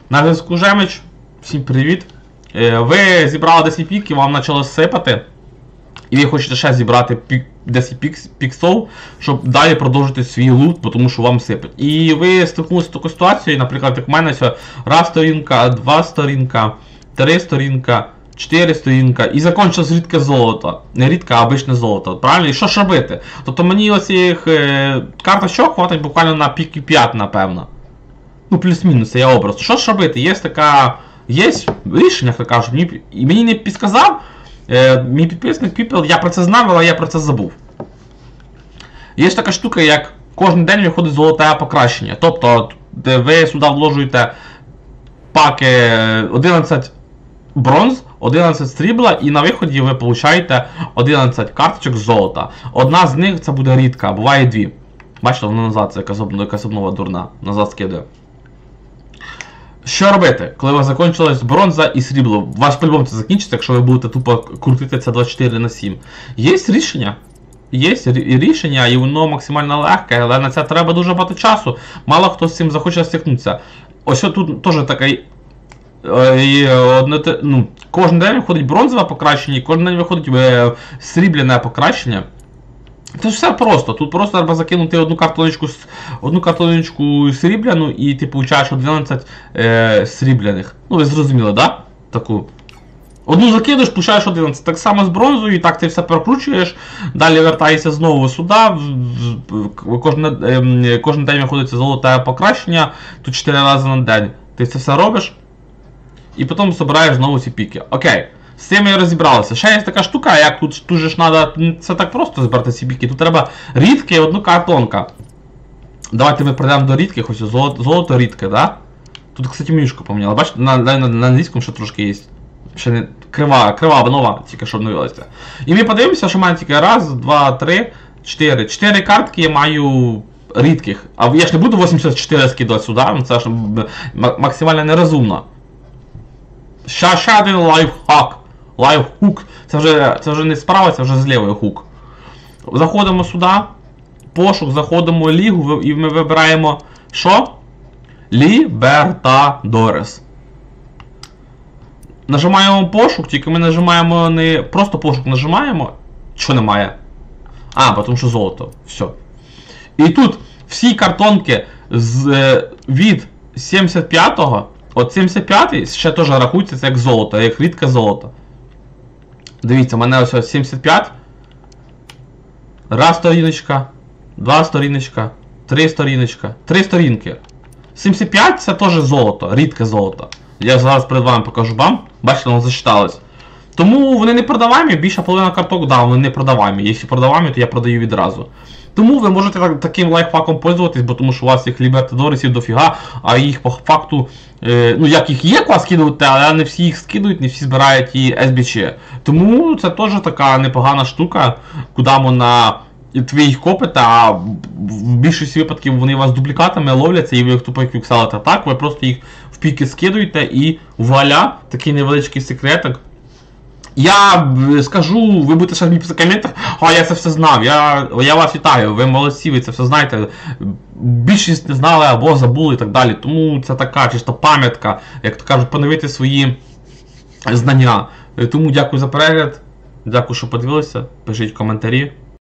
На зв'язку Жемич, всім привіт. Ви зібрали 10 піків, вам почало сипати. І ви хочете ще зібрати 10 піксов, щоб далі продовжити свій лут, тому що вам сипать. І ви стикнулися з такою ситуацією, наприклад, як в мене, що раз сторінка, 2 сторінка, 3 сторінка, 4 сторінка, і закінчилось рідке золото. Не рідке, а обичне золото. Правильно? І що ж робити? Тобто мені оцих карточок хватить буквально на піки 5, напевно. Ну, плюс-мінус, я образ. Що ж робити? Є рішення, як кажуть, мені не підказав, мій підписник Піпел, я про це знав, але я про це забув. Є така штука, як кожен день виходить золоте покращення. Тобто, ви сюди вложуєте паки 11 бронз, 11 срібла, і на виході ви получаєте 11 карточок золота. Одна з них це буде рідка, буває 2. Бачите, вона назад, це якась обнова дурна, назад скидає. Що робити, коли у вас закінчилась бронза і срібло? У вас по-любому це закінчиться, якщо ви будете тупо крутити це 24/7. Є рішення. Є рішення, і воно максимально легке, але на це треба дуже багато часу. Мало хто з цим захоче стикнутися. Ось тут теж такий... кожен день виходить бронзове покращення, і кожен день виходить срібляне покращення. Це ж все просто. Тут просто треба закинути одну картоночку срібляну, і ти получаєш 11 срібляних. Ну, ви зрозуміли, да? Таку. Одну закидуєш, получаєш 11. Так само з бронзою, і так ти все прокручуєш. Далі вертаєшся знову сюди. Кожен день виходить золоте покращення. Тут 4 рази на день. Ти це все робиш. І потім збираєш знову ці піки. Окей. З цим я розібралися. Ще є така штука, як тут же ж треба, це так просто збирати ці піки. Тут треба рідке і одну картонка. Давайте ми прийдемо до рідких, ось золото рідке, да? Тут, кстати, менюшку поміняли. Бачите, на англійському ще трошки є. Ще не крива, нова, тільки що обновилася. І ми подивимося, що в мене тільки раз, 2, 3, 4. 4 картки я маю рідких. А я ж не буду 84 скидати сюди, це ж максимально нерозумно. Ще один лайфхак. Лайфхук. Це вже не справа, це вже злівий хук. Заходимо сюди. Пошук, заходимо в лігу і ми вибираємо що? Лібертадорес. Нажимаємо пошук, тільки ми нажимаємо не просто пошук нажимаємо. Що немає? Тому що золото. Все. І тут всі картонки від 75-го, от 75-й ще теж рахується це як золото, як рідке золото. Дивіться, у мене ось 75. Раз сторіночка, 2 сторіночка, 3 сторіночка, 3 сторінки. 75 це теж золото, рідке золото. Я зараз перед вами покажу вам. Бачите, воно зачиталось. Тому вони не продаваємі, більша половина карток, да, вони не продаваємі. Якщо продаваємі, то я продаю відразу. Тому ви можете таким лайфхаком пользуватись, бо тому що у вас їх лібертадоресів дофіга, а їх по факту, як їх є клас скидувати, але не всі їх скидують, не всі збирають і SBC. Тому це теж така непогана штука, куди можна ви їх копите, а в більшості випадків вони у вас дублікатами ловляться і ви їх тупо квікселите. Так, ви просто їх в піки скидуєте і вуаля, такий невеличкий секретик. Я скажу, ви будете ще мені писати в коментах, я це все знав, я вас вітаю, ви молодці, ви це все знаєте. Більшість не знали або забули і так далі, тому це така чисто пам'ятка, як то кажуть, поновити свої знання. Тому дякую за перегляд, дякую, що подивилися, пишіть коментарі.